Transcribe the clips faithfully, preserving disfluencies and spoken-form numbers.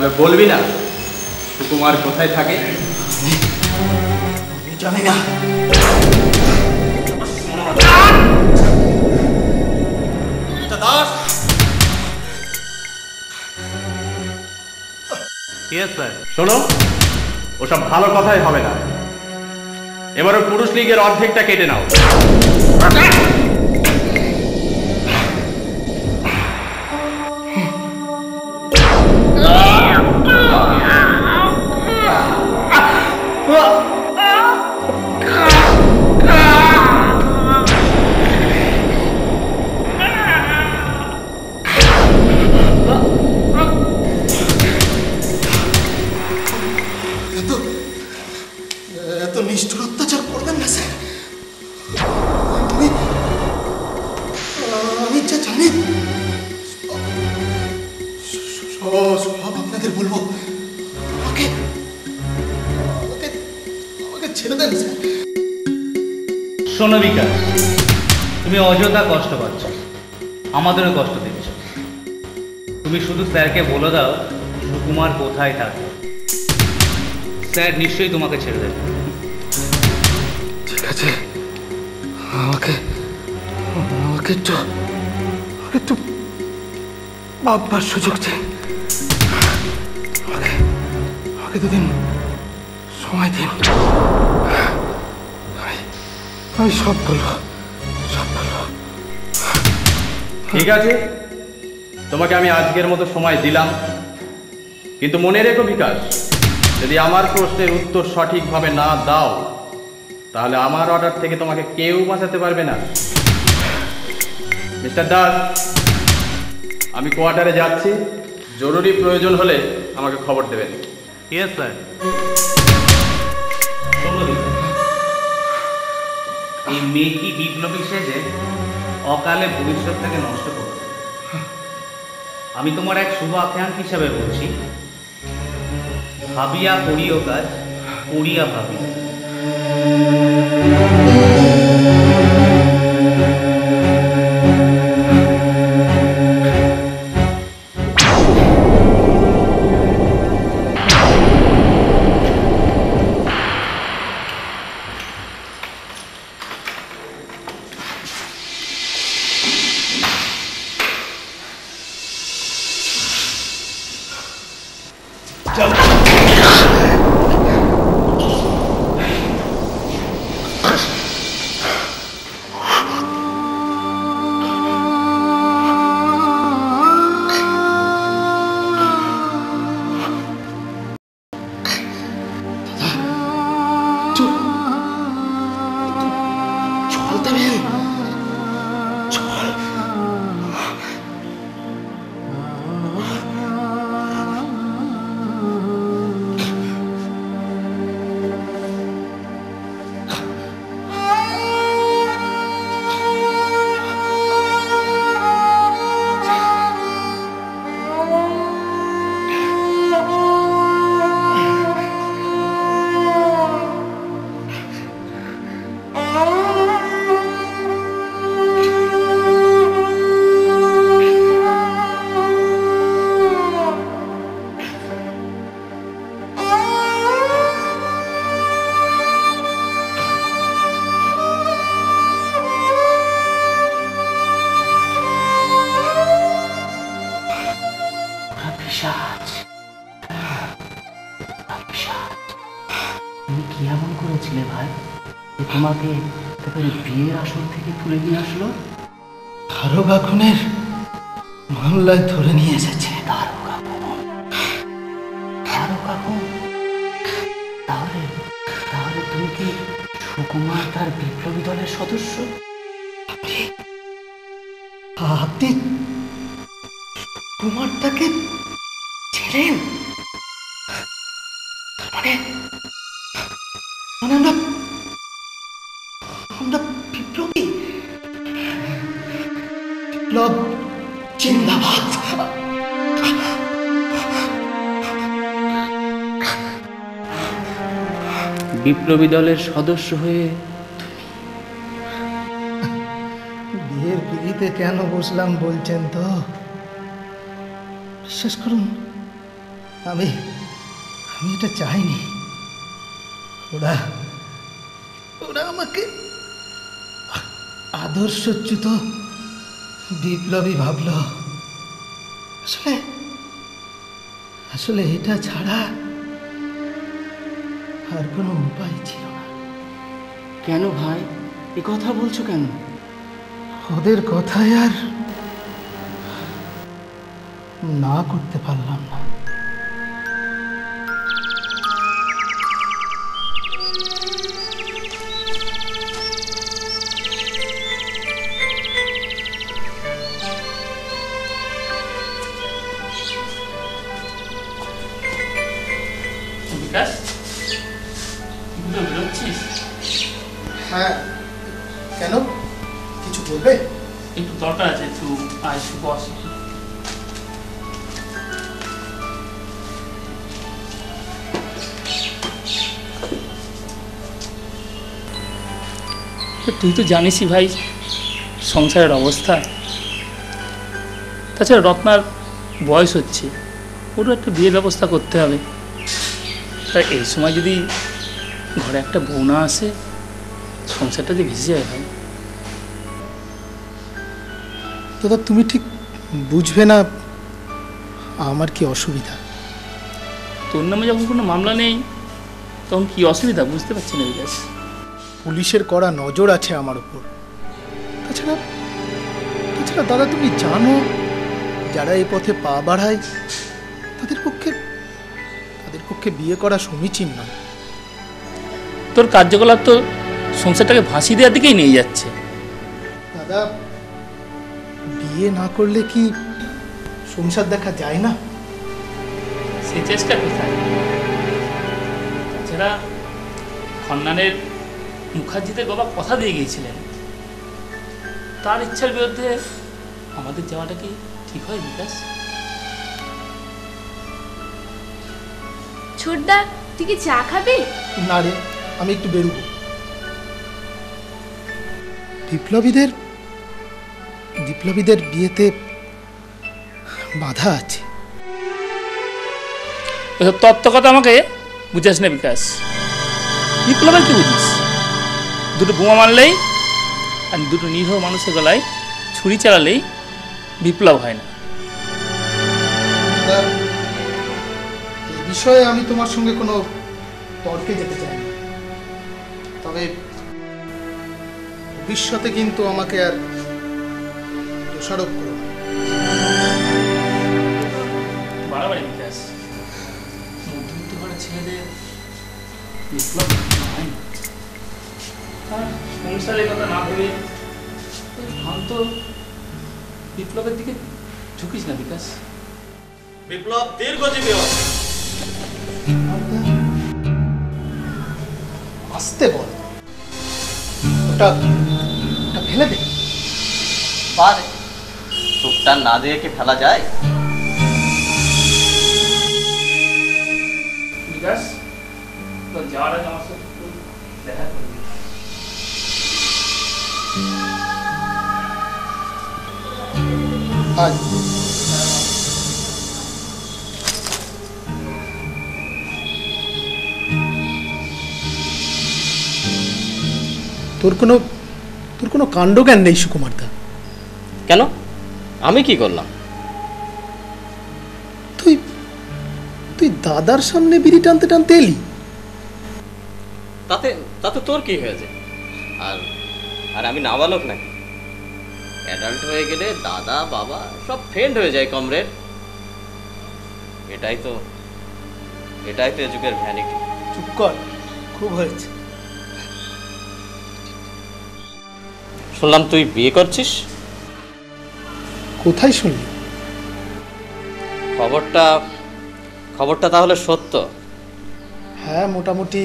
তাহলে বলবি না সুকুমার কোথায় থাকে? আমি জানি না। দাস শোনো, ওসব ভালো কথাই হবে না। এবারও পুরুষ লীগের অর্ধেকটা কেটে নাও। এত নিষ্ঠুর অত্যাচার করবেন না স্যার। আমি যা জানি সব আপনাদের বলবো। আমাকে আমাকে আমাকে ছেড়ে দেন স্যার। শোনো বিকাশ, তুমি অযথা কষ্ট পাচ্ছ, আমাদেরও কষ্ট দিচ্ছ। তুমি শুধু স্যারকে বলে দাও সুকুমার কোথায় থাকে, স্যার নিশ্চয়ই তোমাকে ছেড়ে দেবে। ঠিক আছে, আমাকে আমাকে একটু একটু ভাববার সুযোগ দিন। আমাকে আমাকে দুদিন সময় দিন। আমি সব বলবো, সব বলবো। ঠিক আছে, তোমাকে আমি আজকের মতো সময় দিলাম, কিন্তু মনে রেখো বিকাশ, যদি আমার প্রশ্নের উত্তর সঠিকভাবে না দাও তাহলে আমার অর্ডার থেকে তোমাকে কেউ বাঁচাতে পারবে না। মিস্টার দাস, আমি কোয়ার্টারে যাচ্ছি, জরুরি প্রয়োজন হলে আমাকে খবর দেবেন। Yes sir. এই মেয়েটি বিপ্লবী সেজে অকালে ভবিষ্যৎটাকে নষ্ট করবে। আমি তোমার এক শুভ আখ্যান হিসাবে বলছি, ভাবিয়া করিও কাজ, করিয়া ভাবি। তুমি কি এমন করেছিলে ভাই যে তোমাকে বিয়ের আসর থেকে তুলে নিয়ে আসলো? দারোগা খুনের মামলায় ধরে নিয়ে এসেছে। দারোগা খুন? দারোগা খুন? তাহলে তাহলে তুমি কি সুকুমার তার বিপ্লবী দলের সদস্য? আপনি আপনি সুকুমার তাকে ছিলেন? মানে আমরা আমরা বিপ্লবী। বিপ্লব জিন্দাবাদ। বিপ্লবী দলের সদস্য হয়ে বিয়ের পিড়িতে কেন বসলাম বলছেন তো? বিশ্বাস করুন, আমি আমি এটা চাইনি। ওরা ওরা আমাকে আদর্শচ্যুত বিপ্লবী ভাবল। আসলে আসলে এটা ছাড়া আর কোনো উপায় ছিল না। কেন ভাই এ কথা বলছো কেন? ওদের কথায় আর না করতে পারলাম না। বিকাশ, তুই বেরোচ্ছিস? হ্যাঁ, কেন? কিছু বলবে? একটু দরকার আছে, একটু আয়, একটু বস। তুই তো জানিসই ভাই সংসারের অবস্থা। তাছাড়া রত্নার বয়স হচ্ছে, ওরও একটা বিয়ের ব্যবস্থা করতে হবে। তাই এই সময় যদি ঘরে একটা বউ না আসে, সংসারটা যে ভেসে যায় ভাই। দাদা, তুমি ঠিক বুঝবে না আমার কি অসুবিধা। তোর নামে যখন কোনো মামলা নেই তখন কি অসুবিধা বুঝতে পারছি না বিকাশ। পুলিশের কড়া নজর আছে আমার উপর। তাছাড়া তাছাড়া দাদা, তুমি জানো যারা এই পথে পা বাড়ায় তাদের পক্ষে তাদের পক্ষে বিয়ে করা সমীচীন নয়। তোর কার্যকলাপ তো সংসারটাকে ফাঁসি দেওয়ার দিকেই নিয়ে যাচ্ছে। দাদা, বিয়ে না করলে কি সংসার দেখা যায় না? সে চেষ্টা কোথায়? তাছাড়া খন্নানের মুখার্জিদের বাবা কথা দিয়ে গিয়েছিলেন, তার ইচ্ছার বিরুদ্ধে আমাদের যাওয়াটা কি ঠিক হয় বিকাশ? ছোটদা, তুই কি চা খাবি? না রে, আমি একটু বেরোবো। বিপ্লবীদের বিপ্লবীদের বিয়েতে বাধা আছে। ওসব তত্ত্ব কথা আমাকে বুঝাস না বিকাশ। বিপ্লবের কি বুঝিস? দুটো বোমা মারলেই আর দুটো নিরীহ মানুষের গলায় ছুরি চালালেই বিপ্লব হয় না। এই বিষয়ে আমি তোমার সঙ্গে কোনো তর্কে যেতে চাই না, তবে ভবিষ্যতে কিন্তু আমাকে আর দোষারোপ করো না। বাড়াবাড়ি বিকাশ। মধ্যবিত্ত ঘরের ছেলেদের বিপ্লব হয় না। আর সংসারের কথা না ভেবে ভ্রান্ত বিপ্লবের দিকে ঝুঁকিস না বিকাশ। বিপ্লব দীর্ঘজীবী হোক। আসতে বল, ওটা ওটা ফেলে দে। পারে টুকটা না দিয়ে কি ফেলা যায়? বিকাশ, তো যাওয়ার আগে আমার সাথে একটু দেখা করবি। আজ তোর কোনো তোর কোনো কাণ্ডজ্ঞান নেই সুকুমার দা। কেন? আমি কি করলাম? তুই তুই দাদার সামনে বিড়ি টানতে টানতে এলি। তাতে তাতে তোর কি হয়েছে? আর আর আমি নাবালক নাকি? অ্যাডাল্ট হয়ে গেলে দাদা বাবা সব ফ্রেন্ড হয়ে যায় কমরেড। এটাই তো এটাই তো যুগের ভ্যানিটি। চুপ কর, খুব হয়েছে। শুনলাম তুই বিয়ে করছিস। কোথায় শুনলি? খবরটা খবরটা তাহলে সত্য? হ্যাঁ, মোটামুটি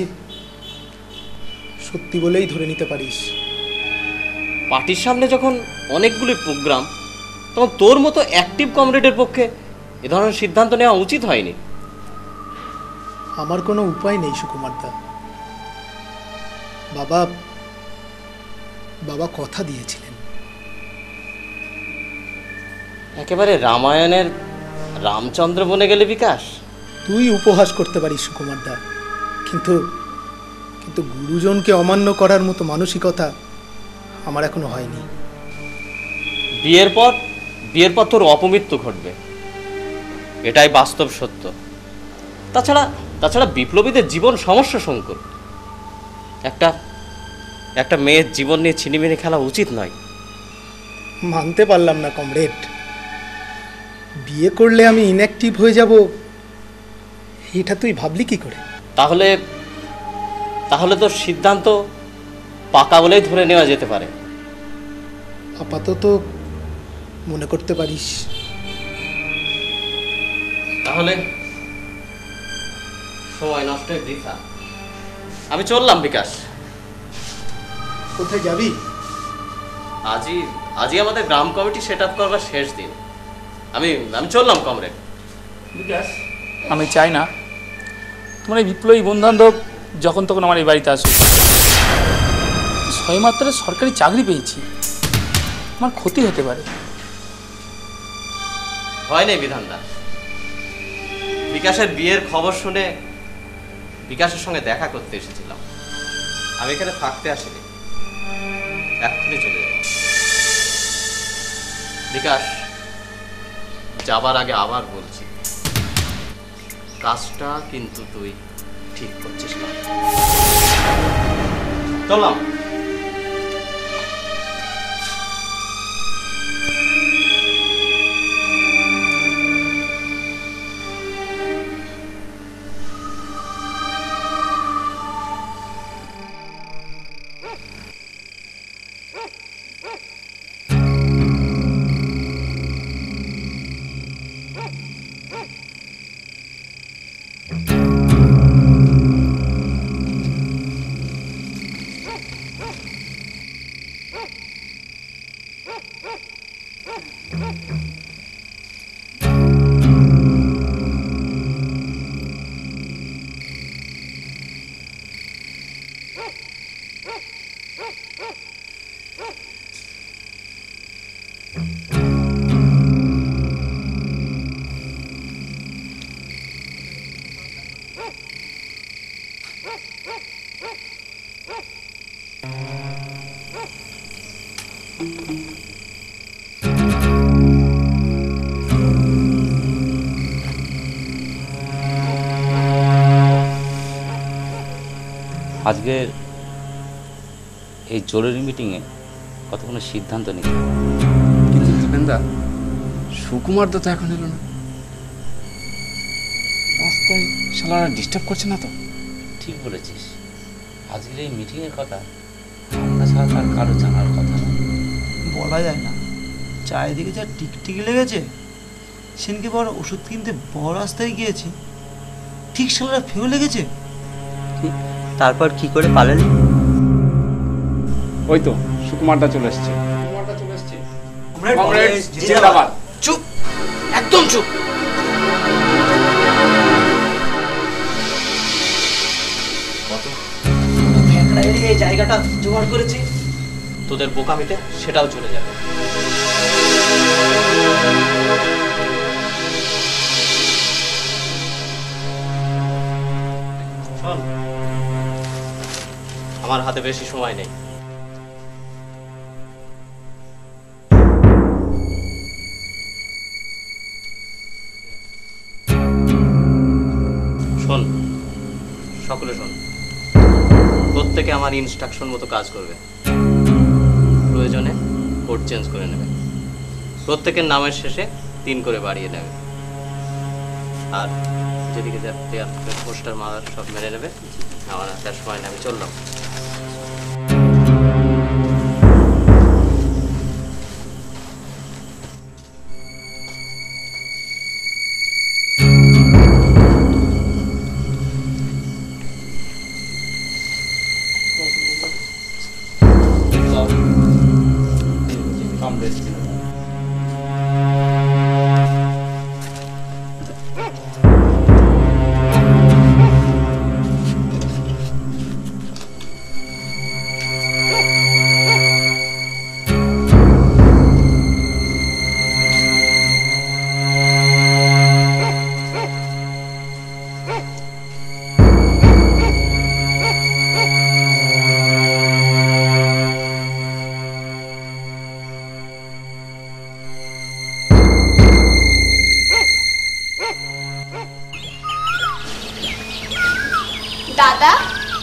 সত্যি বলেই ধরে নিতে পারিস। পার্টির সামনে যখন অনেকগুলি প্রোগ্রাম, তখন তোর মতো অ্যাক্টিভ কমরেডের পক্ষে এ ধরনের সিদ্ধান্ত নেওয়া উচিত হয়নি। আমার কোনো উপায় নেই সুকুমার দা। বাবা বাবা কথা দিয়েছিলেন। একেবারে রামায়ণের রামচন্দ্র বনে গেলে বিকাশ। তুই উপহাস করতে পারিস সুকুমার দা, কিন্তু কিন্তু গুরুজনকে অমান্য করার মতো মানসিকতা আমার এখনো হয়নি। বিয়ের পর বিয়ের পর তোর অপমৃত্যু ঘটবে, এটাই বাস্তব সত্য। তাছাড়া তাছাড়া বিপ্লবীদের জীবন সমস্যা সংকুল। একটা একটা মেয়ের জীবন নিয়ে ছিনিমিনি খেলা উচিত নয়। মানতে পারলাম না কমরেড, বিয়ে করলে আমি ইনঅ্যাক্টিভ হয়ে যাব এটা তুই ভাবলি কি করে? তাহলে তাহলে তোর সিদ্ধান্ত পাকা বলেই ধরে নেওয়া যেতে পারে। আপাতত মনে করতে পারিস। তাহলে সময় নষ্টের বৃথা। আমি চললাম বিকাশ। কোথায় যাবি? আজই আজই আমাদের গ্রাম কমিটি সেট আপ করবার শেষ দিন। আমি আমি চললাম কমরেড। বিকাশ, আমি চাই না তোমার এই বিপ্লবী বন্ধুবান্ধব যখন তখন আমার এই বাড়িতে আসুক। ছয় মাত্রায় সরকারি চাকরি পেয়েছি, আমার ক্ষতি হতে পারে। হয় নাই বিধানদা, বিকাশের বিয়ের খবর শুনে বিকাশের সঙ্গে দেখা করতে এসেছিলাম। আমি এখানে থাকতে আসিনি, এক্ষুনি চলে যাব। বিকাশ, যাবার আগে আবার বলছি, কাজটা কিন্তু তুই ঠিক করছিস না। চললাম। আজকের এই জরুরি মিটিংয়ে কত কোনো সিদ্ধান্ত নেই। কিন্তু দীপেনদা, সুকুমার দা তো এখন এলো না, রাস্তায় শালারা ডিস্টার্ব করছে না তো? ঠিক বলেছিস, আজকের এই মিটিংয়ের কথা আমরা ছাড়া তার কারো জানার কথা না। বলা যায় না, চারিদিকে যা টিকটিকি লেগেছে। সেদিনকে বড় ওষুধ কিনতে বড় রাস্তায় গিয়েছি, ঠিক শালারা ফেউ লেগেছে। তারপর কি করে পালালি? ওই তো সুকুমারদা চলে এসছে। চুপ, একদম চুপ। এই জায়গাটা জোগাড় করেছি, তোদের বোকামিতে সেটাও চলে যাবে। শোন, আমার হাতে বেশি সময় নেই। শোন, সকলে শোন, প্রত্যেকে আমার ইনস্ট্রাকশন মতো কাজ করবে। প্রয়োজনে কোড চেঞ্জ করে নেবে, প্রত্যেকের নামের শেষে তিন করে বাড়িয়ে নেবে, আর যেদিকে যাতে পোস্টার মারার সব মেরে নেবে। আমার হাতে সময় নেই, আমি চললাম। দাদা।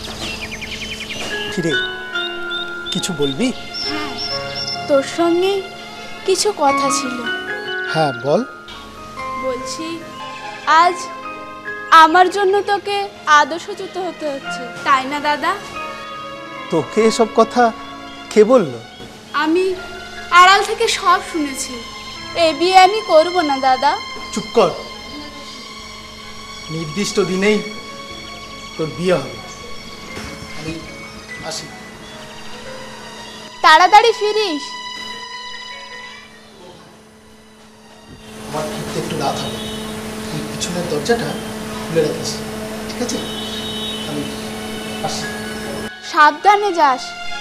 ফিরে কিছু বলবি? হ্যাঁ, তোর সঙ্গে কিছু কথা ছিল। হ্যাঁ বল। বলছি আজ আমার জন্য তোকে আদর্শচ্যুত হতে হচ্ছে, তাই না দাদা? তোকে এসব কথা কে বললো? আমি আড়াল থেকে সব শুনেছি। এ বিয়ে আমি করব না দাদা। চুপ কর। নির্দিষ্ট দিনেই তোর বিয়ে হবে। আমি আসি। তাড়াতাড়ি ফিরিস। আমার ফিরতে একটু রাত হবে, তুই পিছনের দরজাটা খুলে রাখিস, ঠিক আছে? আমি আসি। সাবধানে যাস।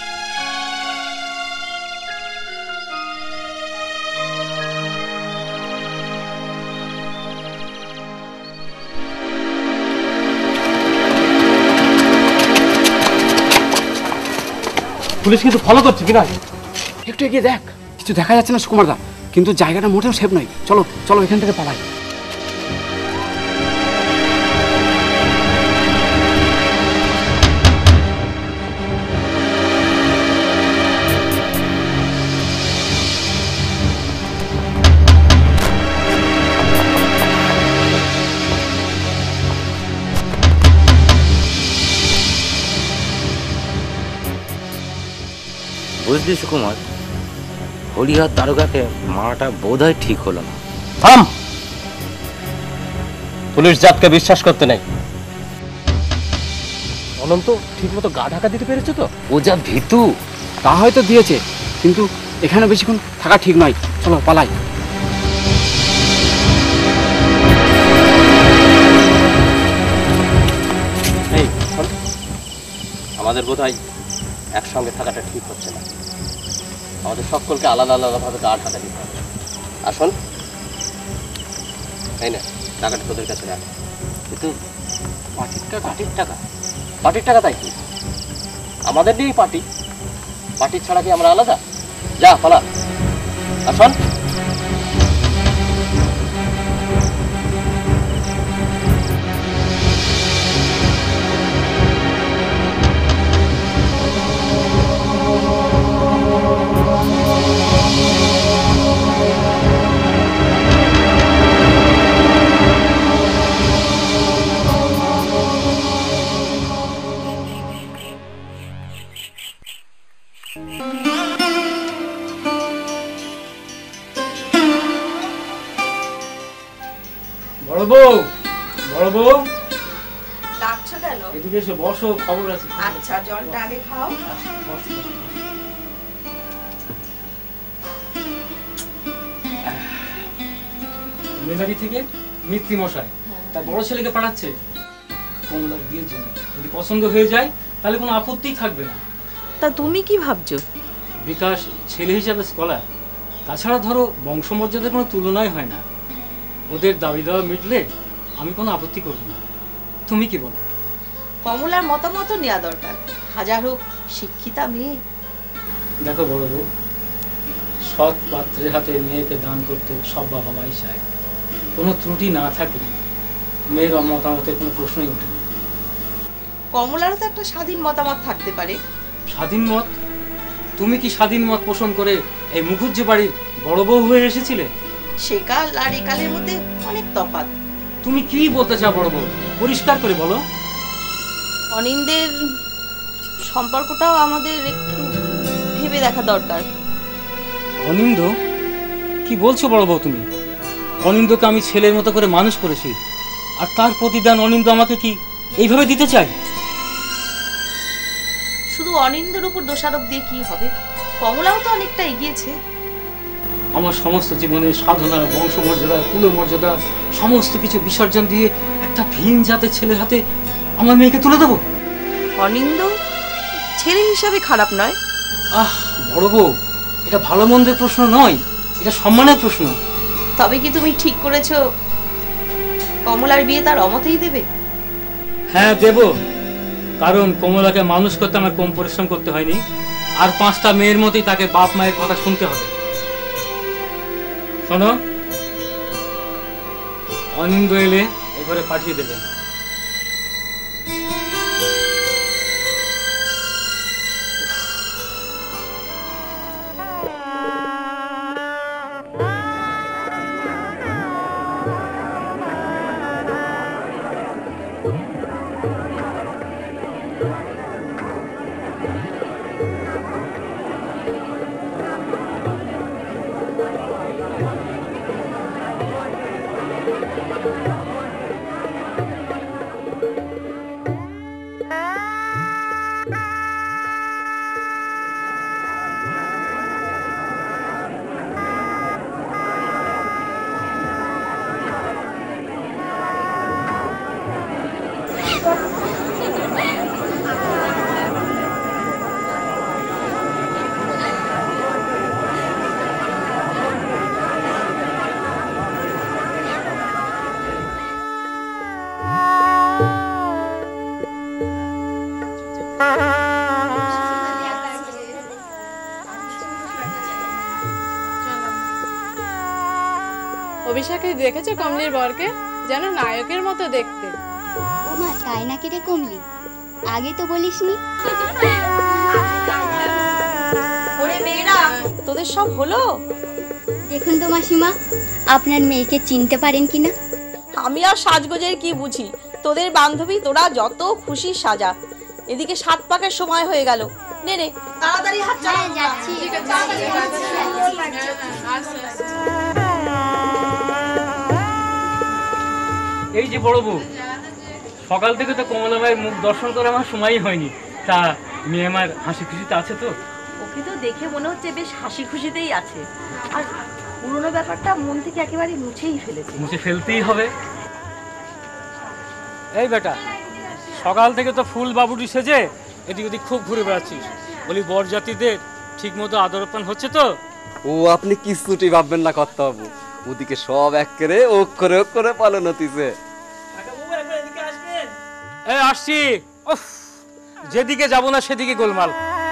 পুলিশ কিন্তু ফলো করছে কি না? একটু এগিয়ে দেখ, কিছু দেখা যাচ্ছে না সুকুমার দা, কিন্তু জায়গাটা মোটেও সেফ নয়। চলো চলো এখান থেকে পালাই। বুঝলি সুকুমার, হরিহর দারোগাকে মারাটা বোধহয় ঠিক হলো না। থাম! পুলিশ জাতকে বিশ্বাস করতে নেই। অনন্ত ঠিক মতো গা ঢাকা দিতে পেরেছে তো? ও যা ভীতু। তা হয়তো দিয়েছে, কিন্তু এখানে বেশিক্ষণ থাকা ঠিক নয়। চলো পালাই। এই শোন, আমাদের বোধহয় একসঙ্গে থাকাটা ঠিক হচ্ছে না। আমাদের সকলকে আলাদা আলাদাভাবে গা ঢাকা দিতে হবে। আসুন, এই না টাকাটা তোদের কাছে রাখ। কিন্তু পার্টির টাকা পার্টির টাকা পার্টির টাকা তাই কি? আমাদের নিয়েই পার্টি। পার্টির ছাড়া কি আমরা আলাদা? যা পালা। আসুন। বড় বউ, বড় বউ, ডাকছো কেন? এদিকে এসে বসো, খবর আছে। আচ্ছা, জলটা আগে খাও। মেলারি থেকে মিত্রি মশাই তার বড় ছেলেকে পাঠাচ্ছে কমলার বিয়ের জন্য। যদি পছন্দ হয়ে যায় তাহলে কোনো আপত্তি থাকবে না। তা তুমি কি ভাবছো? বিকাশ ছেলে হিসাবে স্কলার, তাছাড়া ধরো বংশমর্যাদার কোনো তুলনাই হয় না। ওদের দাবি দেওয়া মিটলে আমি কোনো আপত্তি করব না। তুমি কি বলো? কমলার মতামত নেওয়া দরকার। হাজার হোক শিক্ষিতা মেয়ে। দেখো বড় বউ, সৎ পাত্রের হাতে মেয়েকে দান করতে সব বাবা মাই চায়। কোনো ত্রুটি না থাকলে মেয়ের মতামতের কোনো প্রশ্নই ওঠে না। কমলারও তো একটা স্বাধীন মতামত থাকতে পারে। স্বাধীন মত? তুমি কি স্বাধীন মত পোষণ করে এই মুখুজ্জে বাড়ির বড় বউ হয়ে এসেছিলে? সেকাল আর একালের মধ্যে অনেক তফাৎ। তুমি কি বলতে চাও বড় বউ? পরিষ্কার করে বলো। অনিন্দের সম্পর্কটাও আমাদের একটু ভেবে দেখা দরকার। অনিন্দ? কি বলছো বড় বউ তুমি? অনিন্দকে আমি ছেলের মতো করে মানুষ করেছি, আর তার প্রতিদান অনিন্দ আমাকে কি এইভাবে দিতে চাই? শুধু অনিন্দের উপর দোষারোপ দিয়ে কি হবে? কমলাও তো অনেকটা এগিয়েছে। আমার সমস্ত জীবনের সাধনা, বংশমর্যাদা, কুলমর্যাদা সমস্ত কিছু বিসর্জন দিয়ে একটা ভিন জাতের ছেলের হাতে আমার মেয়েকে তুলে দেবো? অনিন্দ ছেলে হিসাবে খারাপ নয়। আহ বড় বউ, এটা ভালো মন্দের প্রশ্ন নয়, এটা সম্মানের প্রশ্ন। তবে কি তুমি ঠিক করেছো কমলার বিয়ে তার অমতেই দেবে? হ্যাঁ দেব, কারণ কমলাকে মানুষ করতে আমার কম পরিশ্রম করতে হয়নি, আর পাঁচটা মেয়ের মতোই তাকে বাপ মায়ের কথা শুনতে হবে। শোনো, অনিন্দ এলে এবারে পাঠিয়ে দেবেন। অভিষেকে দেখেছো কমলির বরকে? যেন নায়কের মতো দেখতে। ও মা, তাই নাকি রে কমলি? আগে তো বলিসনি। ওরে মেয়েরা, তোদের সব হলো? দেখুন তো মাসিমা, আপনার মেয়েকে চিনতে পারেন কিনা? আমি আর সাজগোজের কি বুঝি? তোদের বান্ধবী তোরা যত খুশি সাজা। এদিকে সাত পাকের সময় হয়ে গেল। নে নে তাড়াতাড়ি হাত চালা। যাচ্ছি। এই যে বড় বউ, সকাল থেকে তো কমলা ভাইয়ের মুখ দর্শন করে আমার সময়ই হয়নি। তা মেয়ে আমার হাসি খুশিতে আছে তো? ওকে তো দেখে মনে হচ্ছে বেশ হাসি খুশিতেই আছে। আর পুরোনো ব্যাপারটা মন থেকে একেবারে মুছেই ফেলেছে। মুছে ফেলতেই হবে। এই বেটা, সকাল থেকে তো ফুল বাবুটি সেজে এদিক ওদিক খুব ঘুরে বেড়াচ্ছিস। বলি বরযাত্রীদের ঠিক মতো আদর আপ্যায়ন হচ্ছে তো? ও আপনি কিছুটি ভাববেন না কর্তাবাবু, ওদিকে সব এক করে অক্ষরে অক্ষরে পালন হতিছে। এই আসছি। উফ, যেদিকে যাব না সেদিকে গোলমাল।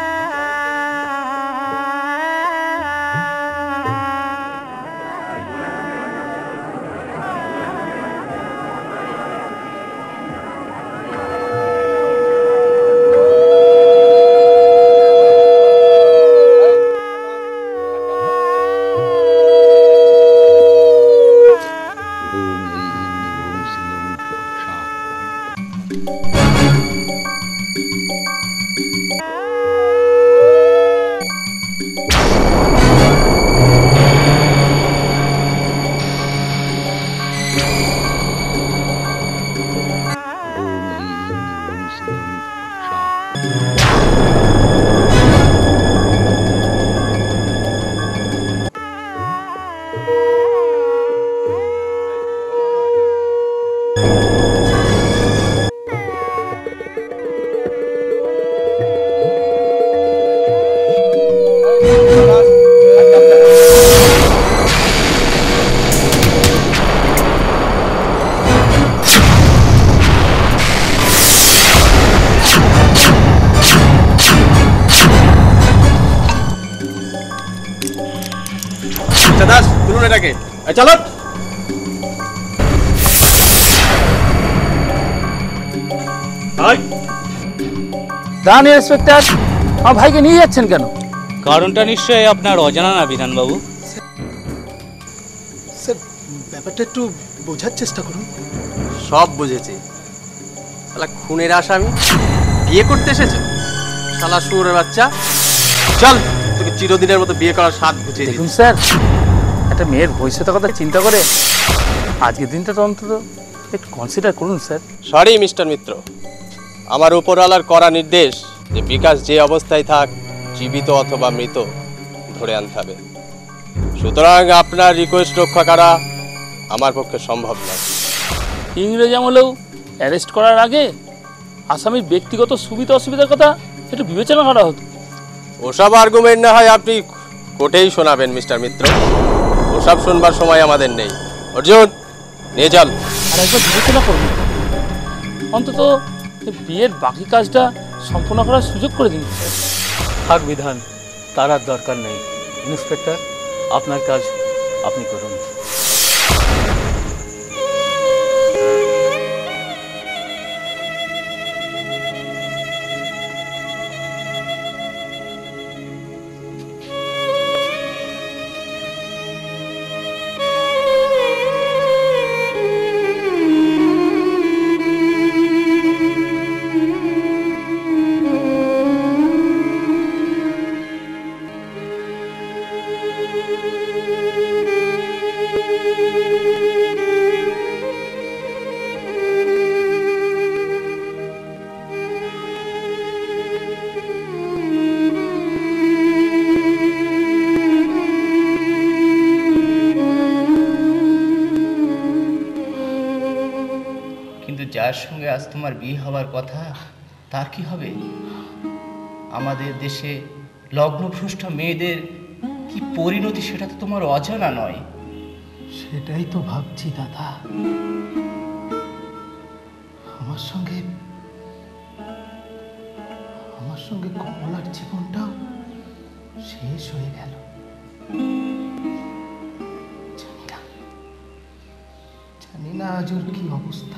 দাস, তুলুন এটাকে। চলো। দাঁড়ান ইন্সপেক্টর, আমার ভাইকে নিয়ে যাচ্ছেন কেন? কারণটা নিশ্চয়ই আপনার অজানা না বিধানবাবু। স্যার, ব্যাপারটা একটু বোঝার চেষ্টা করুন। সব বুঝেছি। শালা খুনের আসামি বিয়ে করতে এসেছে। শালা শুয়োরের বাচ্চা। চল, তোকে চিরদিনের মতো বিয়ে করার স্বাদ বুঝিয়ে দিই। দেখুন স্যার, একটা মেয়ের ভবিষ্যতের কথা চিন্তা করে আজকের দিনটা তো অন্তত একটু কনসিডার করুন স্যার। সরি মিস্টার মিত্র, আমার উপরওয়ালার করা নির্দেশ যে বিকাশ যে অবস্থায় থাক, জীবিত অথবা মৃত, ধরে আনতে হবে। সুতরাং আপনার রিকোয়েস্ট রক্ষা করা আমার পক্ষে সম্ভব নয়। ইংরেজ আমলেও অ্যারেস্ট করার আগে আসামির ব্যক্তিগত সুবিধা অসুবিধার কথা একটু বিবেচনা করা হতো। ওসব আর্গুমেন্ট না হয় আপনি কোর্টেই শোনাবেন মিস্টার মিত্র। ওসব শুনবার সময় আমাদের নেই। অর্জুন, নিয়ে চল। আর একবার বিবেচনা করুন, অন্তত বিয়ের বাকি কাজটা সম্পূর্ণ করার সুযোগ করে দিন। থাক বিধান, তার আর দরকার নেই। ইন্সপেক্টর, আপনার কাজ আপনি করুন। আজ তোমার বিয়ে হওয়ার কথা, তার কি হবে? আমাদের দেশে লগ্নভ্রষ্ট মেয়েদের কি পরিণতি সেটা তো তোমার অজানা নয়। সেটাই তো ভাবছি দাদা। আমার সঙ্গে আমার সঙ্গে কমলার জীবনটাও শেষ হয়ে গেল। জানি না জানি না আজ ওর কি অবস্থা।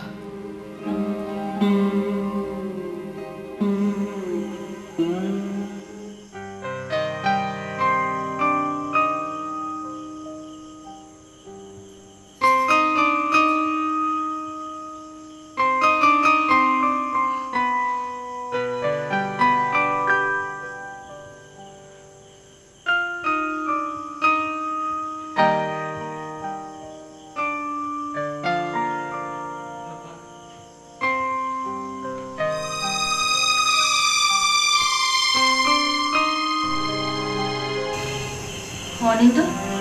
অনিন্দ,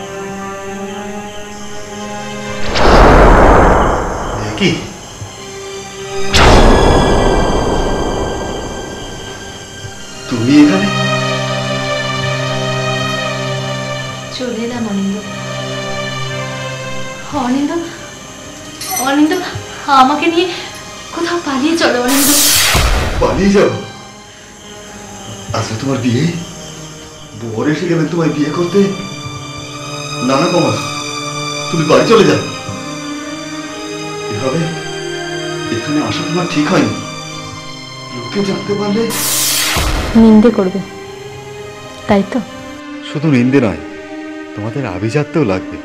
কি তুমি এখানে? চলে এলাম অনিন্দ। অনিন্দ, অনিন্দ, আমাকে নিয়ে কোথাও পালিয়ে চলো অনিন্দ। পালিয়ে যাও? আজকে তোমার বিয়ে, বর এসে গেলেন তোমায় বিয়ে করতে। না না কমলা, তুমি বাড়ি চলে যাও। এভাবে এখানে আসা তোমার ঠিক হয়নি। লোকে জানতে পারলে নিন্দে করবে, তাই তো? শুধু নিন্দে নয়, তোমাদের আভিজাত্যও লাগবে।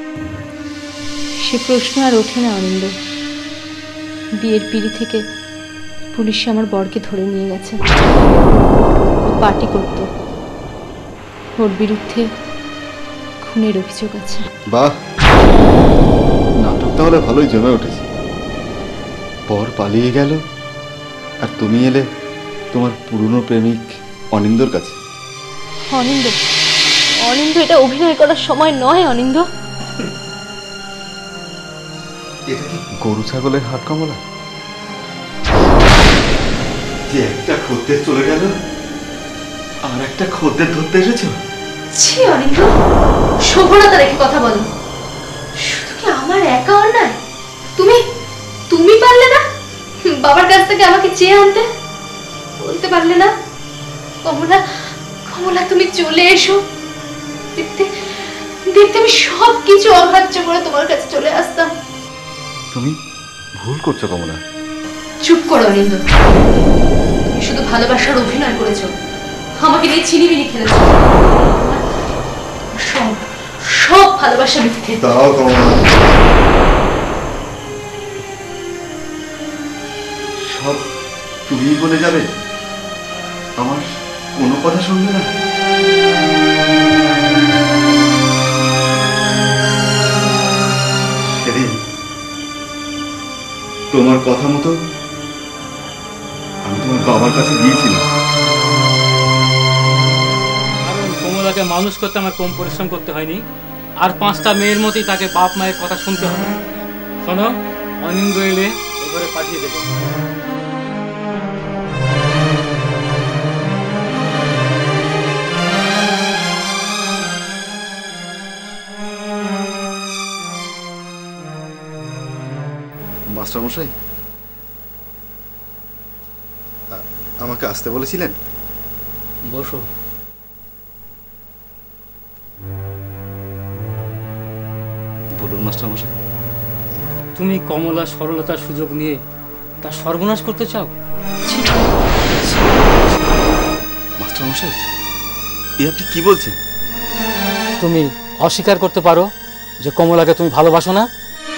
সে প্রশ্ন আর ওঠে না অনিন্দ। বিয়ের পিড়ি থেকে পুলিশ আমার বরকে ধরে নিয়ে গেছে। ও পার্টি করত, ওর বিরুদ্ধে খুনের অভিযোগ আছে। বাহ, নাটক তাহলে ভালোই জমে উঠেছে। পর পালিয়ে গেল আর তুমি এলে তোমার পুরনো প্রেমিক অনিন্দর কাছে। অনিন্দ, অনিন্দ, এটা অভিনয় করার সময় নয় অনিন্দ। এটা কি গরু ছাগলের হাট কমলা? যে একটা খদ্দের চলে গেল আর একটা খদ্দের ধরতে এসেছো? ছি অনিন্দ, শোভনতা রেখে কথা বলো। শুধু কি আমার একা অন্যায়? তুমি তুমি পারলে না বাবার কাছ থেকে আমাকে চেয়ে আনতে? বলতে পারলে না কমলা, কমলা তুমি চলে এসো, দেখতে দেখতে আমি সব কিছু অগ্রাহ্য করে তোমার কাছে চলে আসতাম। তুমি ভুল করছো কমলা। চুপ করো অনিন্দ, তুমি শুধু ভালোবাসার অভিনয় করেছো, আমাকে নিয়ে ছিনিমিনি খেলেছো। সব সব ভালোবাসা মিথ্যে। দাও কমলা, সব তুমি বলে যাবে? আমার কোনো কথা শুনবে না? সেদিন তোমার কথা মতো আমি তোমার বাবার কাছে গিয়েছিলাম। কারণ কমলাকে মানুষ করতে আমার কম পরিশ্রম করতে হয়নি, আর পাঁচটা মেয়ের মতোই তাকে বাপ মায়ের কথা শুনতে হবে। শোনো, অনিন্দ এলে এবারে পাঠিয়ে দেবো। মাস্টারমশাই, আমাকে আসতে বলেছিলেন? বসো। বলুন মাস্টারমশাই। তুমি কমলা সরলতার সুযোগ নিয়ে তার সর্বনাশ করতে চাও? মাস্টারমশাই, এ আপনি কি বলছেন? তুমি অস্বীকার করতে পারো যে কমলাকে তুমি ভালোবাসো না?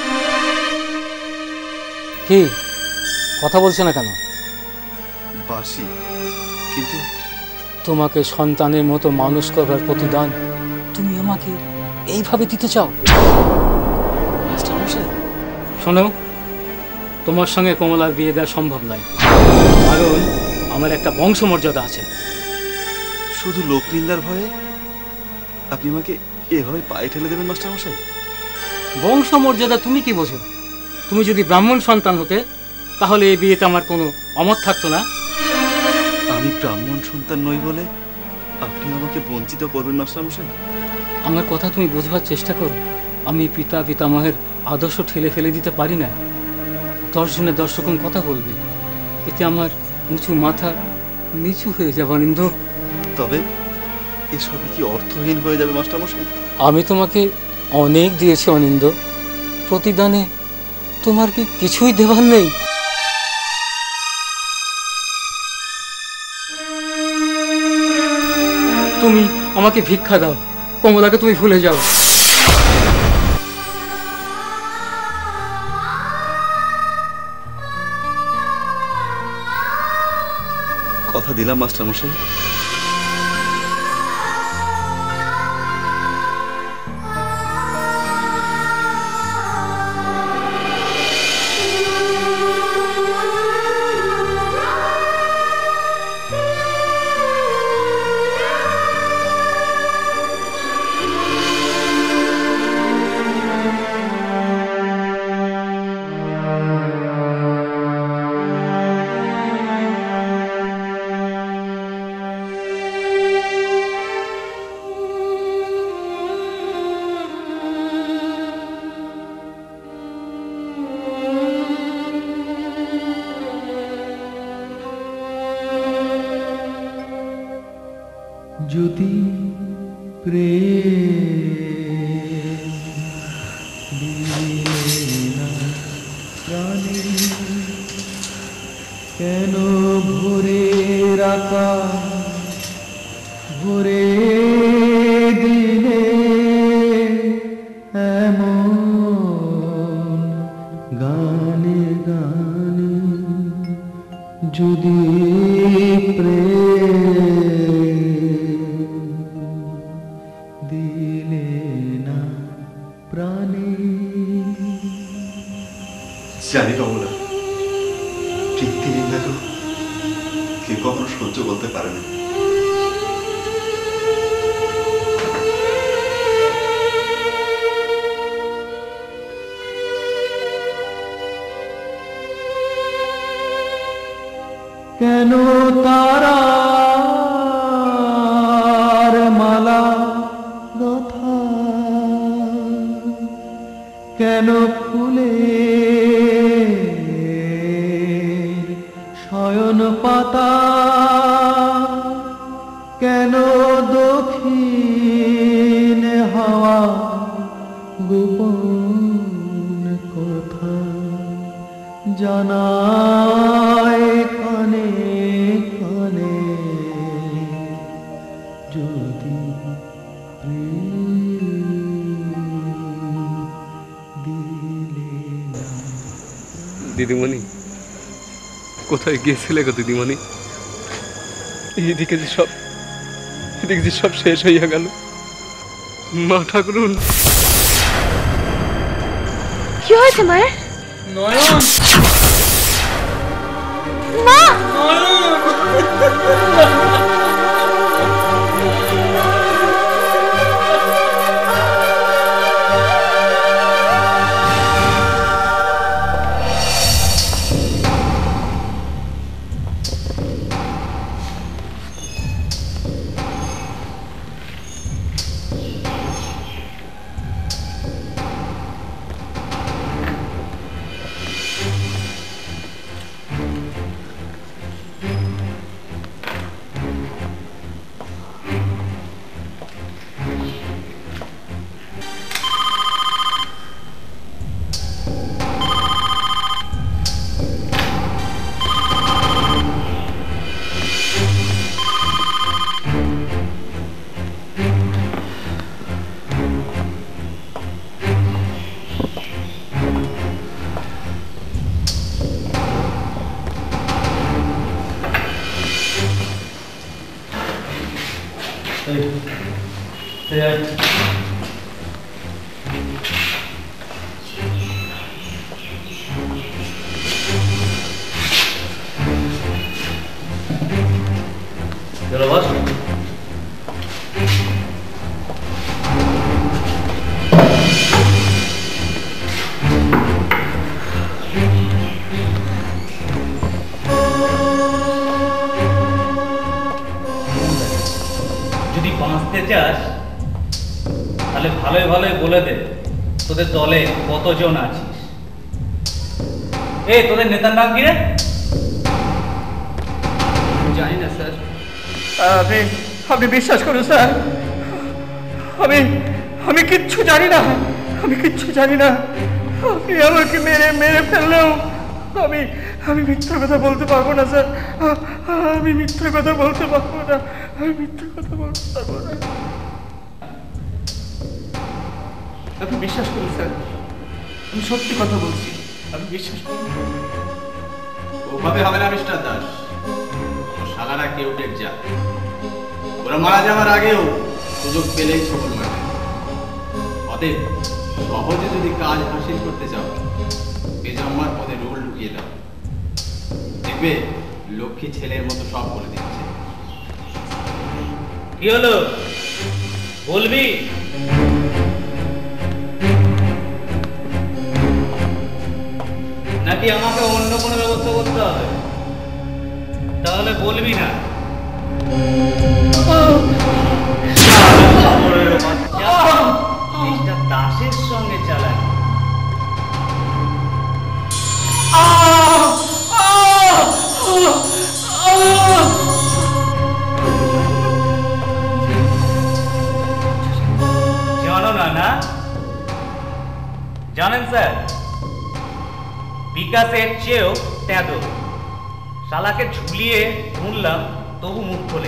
কি কথা বলছো না কেন? বাসি, কিন্তু তোমাকে সন্তানের মতো মানুষ করার প্রতিদান তুমি আমাকে এইভাবে দিতে চাও? মাস্টারমশাই, শোনো, তোমার সঙ্গে কমলার বিয়ে দেওয়া সম্ভব নয়, কারণ আমার একটা বংশমর্যাদা আছে। শুধু লোকনিন্দার ভয়ে আপনি আমাকে এভাবে পায়ে ঠেলে দেবেন মাস্টারমশাই? বংশমর্যাদা তুমি কি বোঝো? তুমি যদি ব্রাহ্মণ সন্তান হতে তাহলে এই বিয়েতে আমার কোনো অমত থাকতো না। আমি ব্রাহ্মণ সন্তান নই বলে আপনি আমাকে বঞ্চিত করবেন মাস্টারমশাই? আমার কথা তুমি বোঝবার চেষ্টা করো। আমি পিতা পিতামহের আদর্শ ঠেলে ফেলে দিতে পারি না। দর্শনে দশ রকম কথা বলবে, এতে আমার উঁচু মাথা নিচু হয়ে যাবে অনিন্দ। তবে এসবই কি অর্থহীন হয়ে যাবে মাস্টারমশাই? আমি তোমাকে অনেক দিয়েছি অনিন্দ, প্রতিদানে তোমার কি কিছুই দেবার নেই? তুমি আমাকে ভিক্ষা দাও, কমলাকে তুমি ভুলে যাও। কথা দিলাম মাস্টারমশাই। যদি প্রাণে কেন ভোরে রাখা ভোরে দিলে এমন গানে গানে যদি প্রেম দিলে না প্রাণে। জানি কমলা, তৃপ্তি নিন্দাকে কে কখনো সহ্য করতে পারে না। কেন তারার মালা গাথা, কেন ফুলে শয়ন পাতা, কেন দক্ষিণ হাওয়া গোপন কথা জানায় কানে কানে যদি দিদিমণি, কোথায় গিয়েছিলে গো দিদিমণি? এইদিকে যে সব এদিকে যে সব শেষ হইয়া গেল। মা ঠাকুরুন, কি হয়েছে মায়ের? নয়ন, মা! চলো বস। যদি বাঁচতে চাস তাহলে ভালোই ভালোই বলে দে তোদের দলে কতজন আছিস। এই তোদের নেতার নাম কি রে? জানি না স্যার। আপনি আপনি বিশ্বাস করুন স্যার, আমি আমি কিচ্ছু জানি না, আমি কিচ্ছু জানি না। আপনি আমাকে মেরে মেরে ফেললেও আমি আমি মিথ্যা কথা বলতে পারবো না স্যার, আমি মিথ্যা কথা বলতে পারবো না, আমি মিথ্যা কথা বলতে পারবো না। আপনি বিশ্বাস করুন স্যার, আমি সত্যি কথা বলছি, আমি বিশ্বাস করুন। ওভাবে হবে না মিস্টার দাস, ও শালারা কেউ টেক যা, ওরা মারা যাওয়ার আগেও সুযোগ পেলেই ছবল মারবে। অতএব সহজে যদি কাজ হাসিল করতে চাও বেজম্মার পদে রোল ঢুকিয়ে দাও, দেখবে লক্ষ্মী ছেলের মতো সব বলে দিচ্ছে। কি হলো বলবি? নাকি আমাকে অন্য কোনো ব্যবস্থা করতে হবে? তাহলে বলবি না? মিস্টার দাসের সঙ্গে চালায় জানো না না? জানেন স্যার, বিকাশের চেয়েও তেঁদো। শালাকে ঝুলিয়ে শুনলাম তবু মুখ খোলে।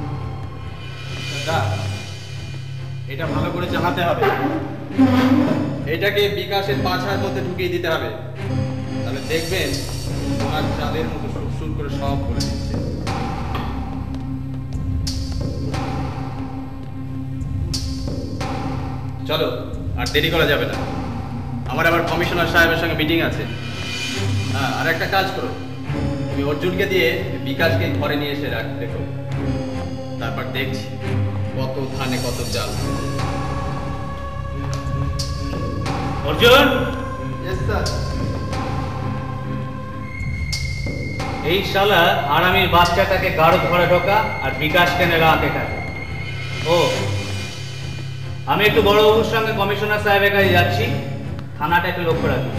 এটা ভালো করে জানাতে হবে, এটাকে বিকাশের পাছার মধ্যে ঢুকিয়ে দিতে হবে, তাহলে দেখবেন ওনার চাঁদের মতো সুরসুর করে সব বলে দিচ্ছে। চলো আর দেরি করা যাবে না, আমার আবার কমিশনার সাহেবের সঙ্গে মিটিং আছে। হ্যাঁ, আর একটা কাজ করো, তুমি অর্জুনকে দিয়ে বিকাশকে ঘরে নিয়ে এসে রাখ দেখো, তারপর দেখছি কত ধানে কত চাল। Arjun, yes sir. এই শালা আরামির বাচ্চাটাকে গাঢ় ঘরে ঢোকা আর বিকাশ কেনে রাখ এটাকে। ও, আমি একটু বড়বাবুর সঙ্গে কমিশনার সাহেবের কাছে যাচ্ছি, থানাটা একটু লক্ষ্য রাখিস।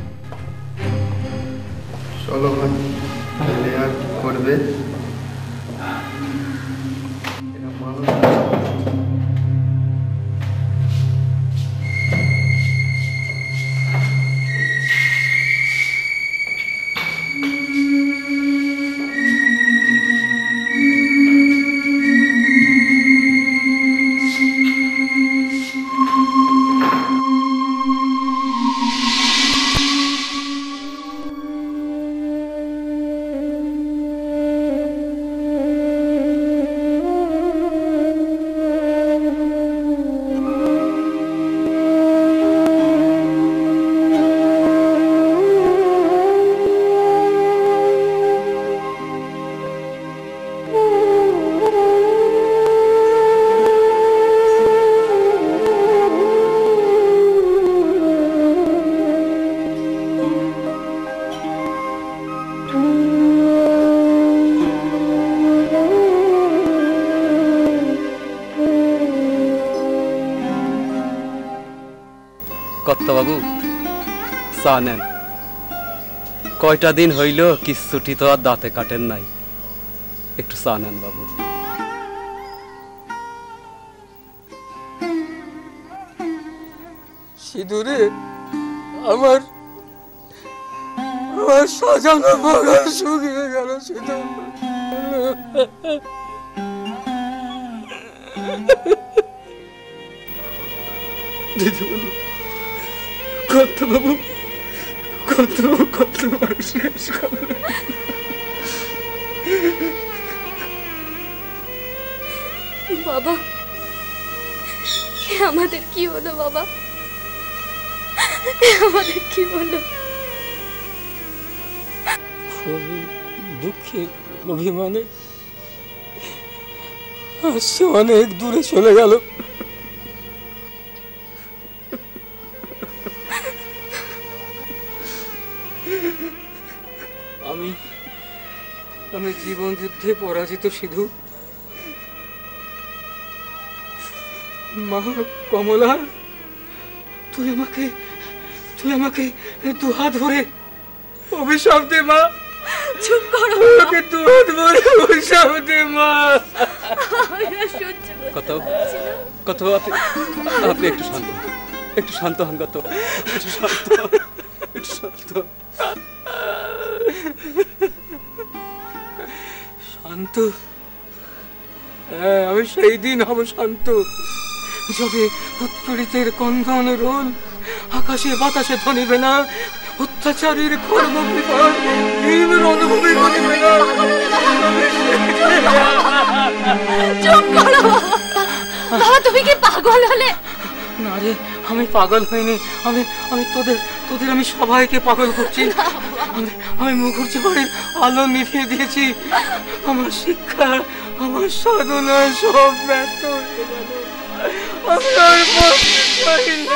চলো ভাই, তাহলে আর কি করবে? কর্তাবাবু, চা নেন। কয়টা দিন হইল কিচ্ছুটি তো আর দাঁতে কাটেন নাই, একটু চা নেন বাবু। সিঁদুরে আমার আমার সাজানো বাগান শুকিয়ে গেল সিঁদুর। দিদিমণি, কর্তাবাবু কর্তাবাবু কর্তাবাবু শেষ করে। বাবা, আমাদের কি হলো বাবা, আমাদের কি হলো? দুঃখে অভিমানে সে অনেক দূরে চলে গেল। আমি আমি জীবন যুদ্ধে পরাজিত সিধু, মা কমলা, তুই আমাকে তুই আমাকে দু হাত ভরে অভিশাপ দে মা। চুপ করো, আমাকে দু হাত ভরে অভিশাপ দে মা। কত কত আপনি আপনি একটু শান্ত একটু শান্ত হন। কত একটু শান্ত একটু শান্ত শান্ত? হ্যাঁ, আমি সেই দিন হব শান্ত যবে উৎপীড়িতের কন্দন রোল আকাশে বাতাসে ধনিবে না, অত্যাচারীর কর্ম বিপদ ভীমের অনুভূতি ঘটিবে না। চুপ করো বাবা, তুমি কি পাগল হলে? না রে, আমি পাগল হইনি। আমি আমি তোদের তোদের আমি সবাইকে পাগল করছি। আমি আমি মুখুর্জি বাড়ির আলো নিভিয়ে দিয়েছি। আমার শিক্ষা, আমার সাধনা সব ব্যর্থ হয়ে গেল। আমি আর বলতে চাই না।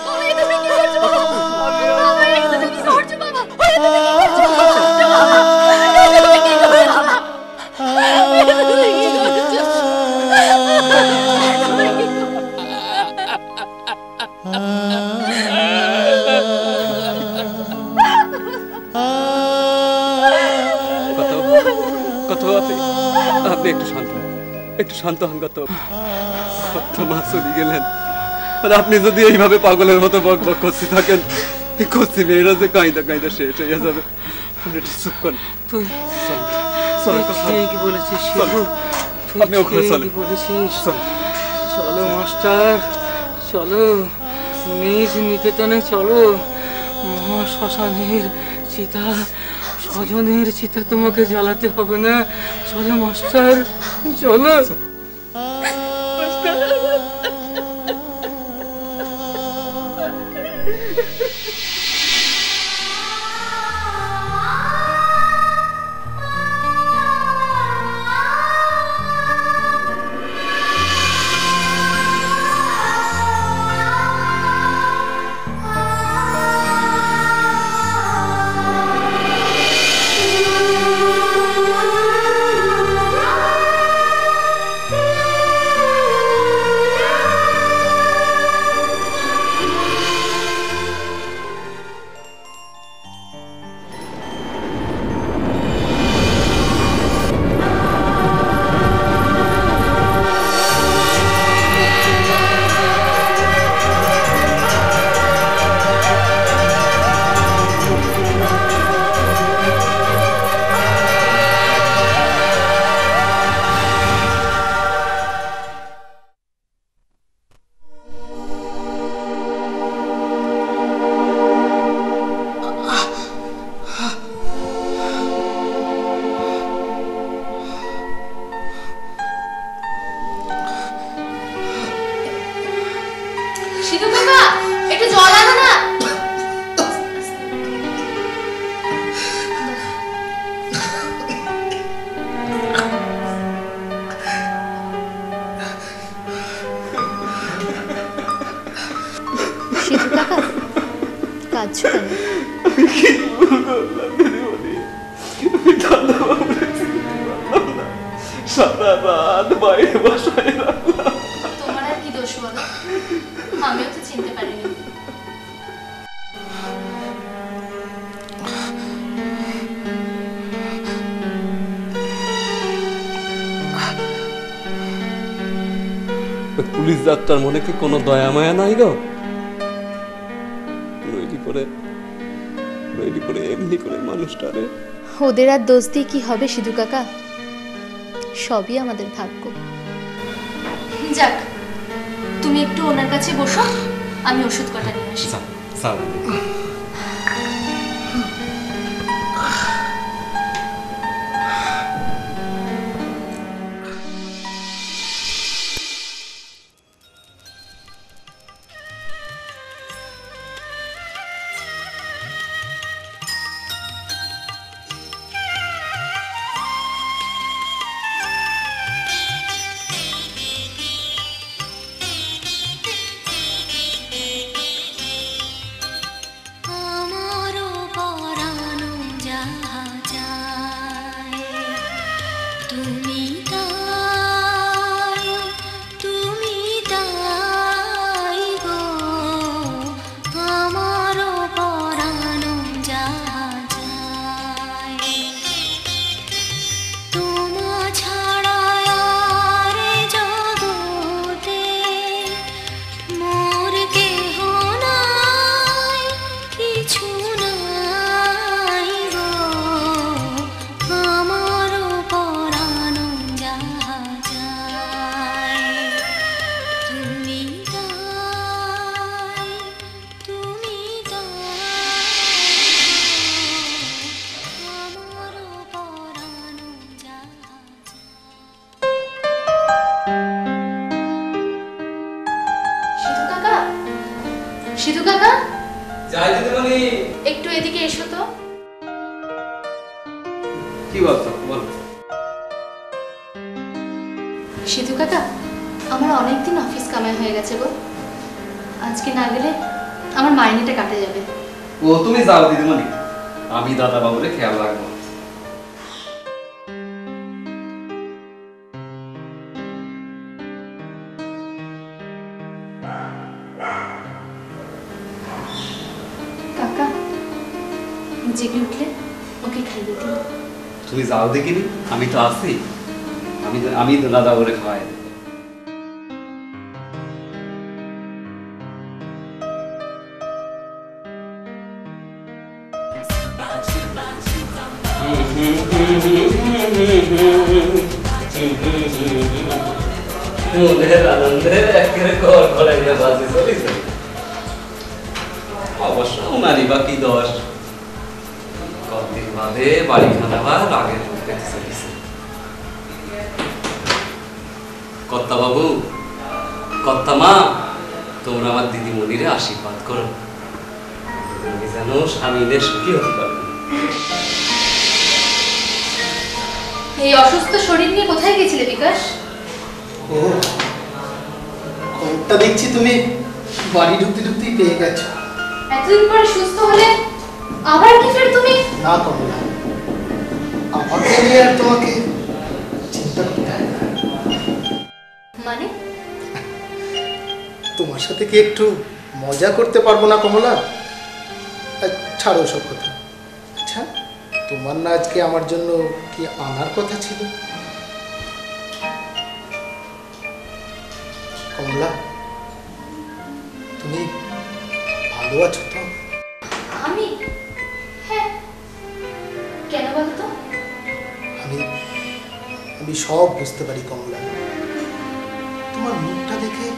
কত আপনি আপনি একটু শান্ত একটু শান্ত হন। কত কত মা চলে গেলেন, আর আপনি যদি এইভাবে পাগলের মতো বক বক করতে থাকেন, করছি মেয়েরা যে কাঁদা কাঁদা শেষ হয়ে যাবে। আপনি একটু চুপ করেন। তুই ঠিক বলেছিস শিবু, আপনি ওখানে চলেন। বলেছিস। চলো মাস্টার, চলো নিজ নিকেতনে চলো। মহা শ্মশানের চিতা, স্বজনের চিতা তোমাকে জ্বালাতে হবে না। চলো মাস্টার, চলো। সিধু কাকা, একটু জল আনো না। সিধু কাকা, কাঁদছো কেন? সারা রাত বাইরে বসায় রাখলাম। তোমার আর কি দোষ বলো? আমিও তো চিনতে পারিনি। পুলিশ ডাক্তার মনে কি কোনো দয়া মায়া নাই গো? নইলি করে নইলি করে এমনি করে মানুষটারে। ওদের আর দোষ দিয়ে কি হবে সিধু কাকা? সবই আমাদের ভাগ্য। যাক, তুমি একটু ওনার কাছে বসো, আমি ওষুধ কটা নিয়ে আসি। সিধু কাকা, যাই দিদিমণি। একটু এদিকে এসো তো। কি বলতো বল। সিধু কাকা, আমার অনেকদিন অফিস কামাই হয়ে গেছে গো। আজকে না গেলে আমার মাইনেটা কাটে যাবে। ও তুমি যাও দিদিমণি, আমি দাদা বাবুরে খেয়াল রাখবো। কাকা জেগে উঠলে ওকে খাইয়ে দিও। তুমি যাও দেখিনি, আমি তো আছি। আমি আমি দাদা বাবুরে খাওয়াই দেবো। মনের আনন্দে একেবারে কর করাইয়া বাজে চলিছে। অবশ্য উনারই বা কি দোষ, কতদিন বাদে বাড়ি খানাবার আগের মধ্যে চলিছে। কর্তা বাবু, কর্তা মা, তোমরা আমার দিদিমণিরে আশীর্বাদ করো, দিদিমণি যেন স্বামীদের সুখী হতে পারবে। এই অসুস্থ শরীর নিয়ে কোথায় গেছিলে বিকাশ? ও খবরটা দেখছি তুমি বাড়ি ঢুকতে ঢুকতেই পেয়ে গেছো। এতদিন পরে সুস্থ হলে আবার কি ফের তুমি? না কমলা, আমাকে নিয়ে আর তোমাকে চিন্তা করতে হয় না। মানে তোমার সাথে কি একটু মজা করতে পারবো না কমলা? আহ, ছাড়ো সব কথা। আচ্ছা, তোমার না আজকে আমার জন্য কি আনার কথা ছিল? কমলা, তুমি ভালো আছো তো? আমি? হ্যাঁ, কেন বলতো? আমি আমি সব বুঝতে পারি কমলা। তোমার মুখটা দেখে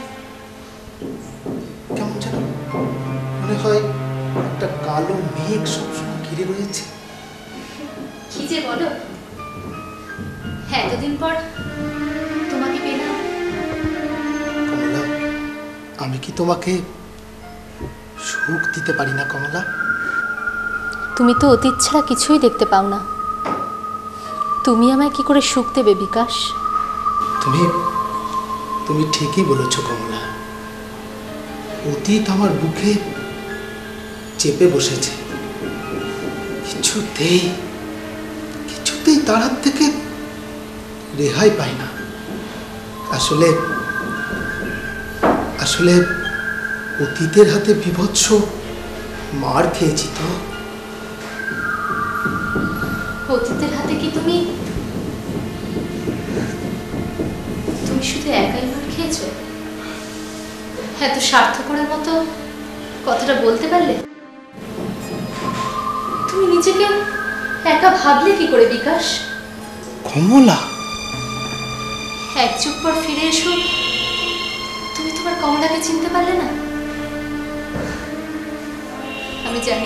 কেমন যেন মনে হয় একটা কালো মেঘ সবসময় ঘিরে রয়েছে। কি যে বলো, হ্যাঁ এতদিন পর তোমাকে পেলাম। কমলা, আমি কি তোমাকে সুখ দিতে পারি না কমলা? তুমি তো অতীত ছাড়া কিছুই দেখতে পাও না, তুমি আমায় কি করে সুখ দেবে বিকাশ? তুমি তুমি ঠিকই বলেছ কমলা। অতীত আমার বুকে চেপে বসেছে, কিছুতেই কিছুতেই তার হাত থেকে রেহাই পাই না। আসলে আসলে অতীতের হাতে বিভৎস মার খেয়েছি তো। অতীতের হাতে কি তুমি তুমি শুধু একাই মার খেয়েছো? এত স্বার্থপরের মতো কথাটা বলতে পারলে? তুমি নিজেকে একা ভাবলে কি করে বিকাশ? কমলা, এক যুগ পর ফিরে এসো, তুমি তোমার কমলাকে চিনতে পারলে না? আমি জানি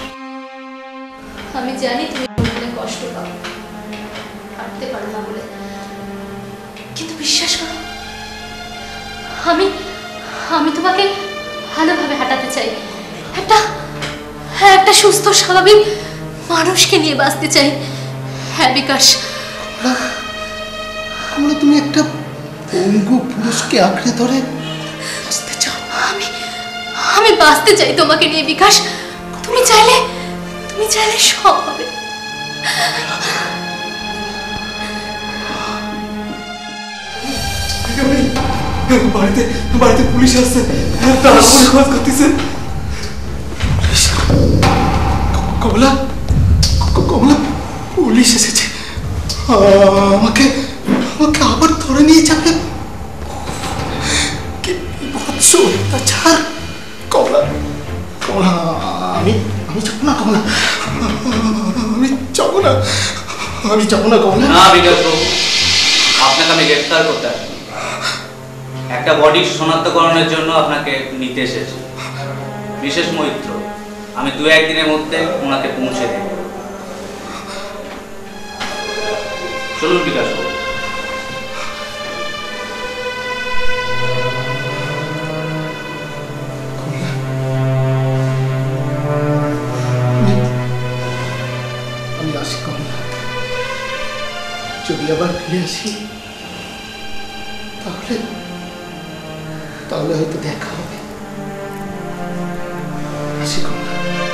আমি জানি তুমি মনে কষ্ট পাও, হাঁটতে পারো না বলে, কিন্তু বিশ্বাস করো, আমি আমি তোমাকে ভালোভাবে হাঁটাতে চাই। একটা হ্যাঁ একটা সুস্থ স্বাভাবিক মানুষকে নিয়ে বাঁচতে চাই। হ্যাঁ বিকাশ, কমলা, তুমি একটা পঙ্গু পুরুষকে আঁকড়ে ধরে বাঁচতে চাও? আমি আমি বাঁচতে চাই তোমাকে নিয়ে বিকাশ। তুমি চাইলে তুমি চাইলে সব হবে। বাড়িতে বাড়িতে পুলিশ আসছে, তাড়াতাড়ি খোঁজ করতেছে। কমলা, কমলা, পুলিশ এসেছে, আমাকে আমাকে আবার ধরে নিয়ে যাবে। কি বিভৎস অত্যাচার! কমলা, কমলা, আমি আমি যাবো না কমলা, আমি যাবো না, আমি যাবো না কমলা। না বিকাশ বাবু, আপনাকে আমি গ্রেফতার করতে আসি, একটা বডি শনাক্তকরণের জন্য আপনাকে নিতে এসেছি। বিশেষ মৈত্র, আমি দু একদিনের মধ্যে ওনাকে পৌঁছে দেব। চলুন বিকাশ বাবু। যদি আবার ফিরে আসি তাহলে তাহলে হয়তো দেখা হবে। আসি কমলা।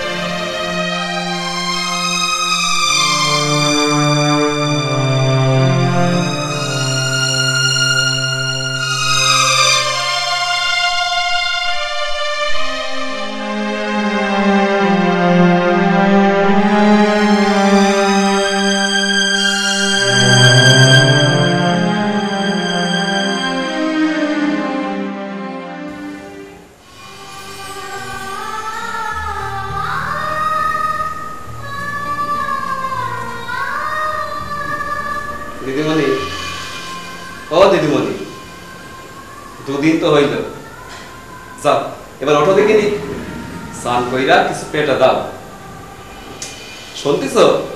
দিদিমণি, ও দিদিমণি, দুদিন তো হইল, যাও এবার অটো দেখে নি, স্নান কইরা কিছু পেটা দাও। শুনতিস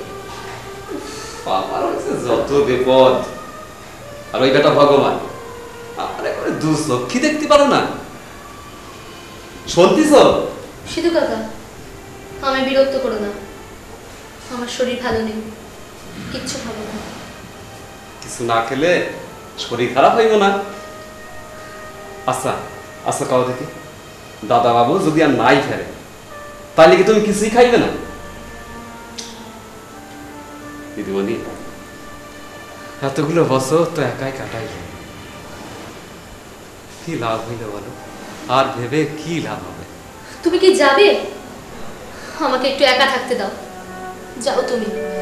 আমার হয়েছে যত বিপদ, আর ওই বেটা ভগবান আমার একবারে দুঃসক্ষী দেখতে পারো না। শুনতিস? সিধু কাকা, আমায় বিরক্ত করো না, আমার শরীর ভালো নেই, কিচ্ছু খাবো না। কিছু না খেলে শরীর খারাপ হইব না। আচ্ছা আচ্ছা কাও দেখি, দাদা বাবু যদি আর নাই ফেরে তাহলে কি তুমি কিছুই খাইবে না? দিদিমণি, এতগুলো বছর তো একাই কাটাই, কি লাভ হইল বলো? আর ভেবে কি লাভ হবে? তুমি কি যাবে? আমাকে একটু একা থাকতে দাও, যাও তুমি।